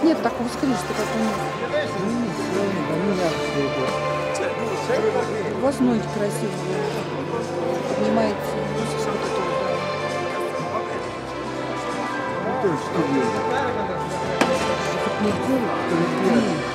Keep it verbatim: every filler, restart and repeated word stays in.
нет такого скрежета, как у них. У вас ноги красивые. Поднимаете. Ну, то есть, что делать? Как не делать, то не делать.